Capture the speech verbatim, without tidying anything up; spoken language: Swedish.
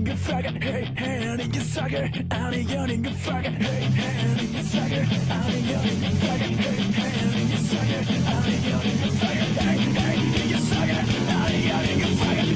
nigga fucker, hey, hey, nigga sucker, I'm a young nigga fucker, hey, hey, nigga sucker, I'm a young nigga fucker, hey, hey, nigga sucker, I'm a young nigga fucker, hey, hey, nigga sucker, I'm a young nigga fucker.